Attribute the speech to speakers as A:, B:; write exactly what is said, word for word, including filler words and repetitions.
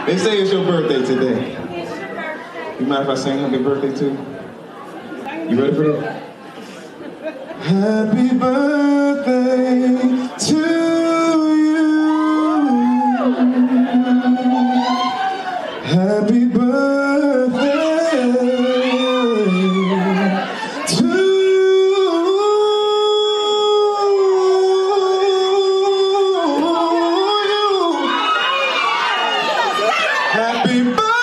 A: They say it's your birthday today.
B: It's your birthday.
A: You mind if I sing happy birthday too? You ready for that? Happy birthday to you. Happy birthday to you. Happy birthday.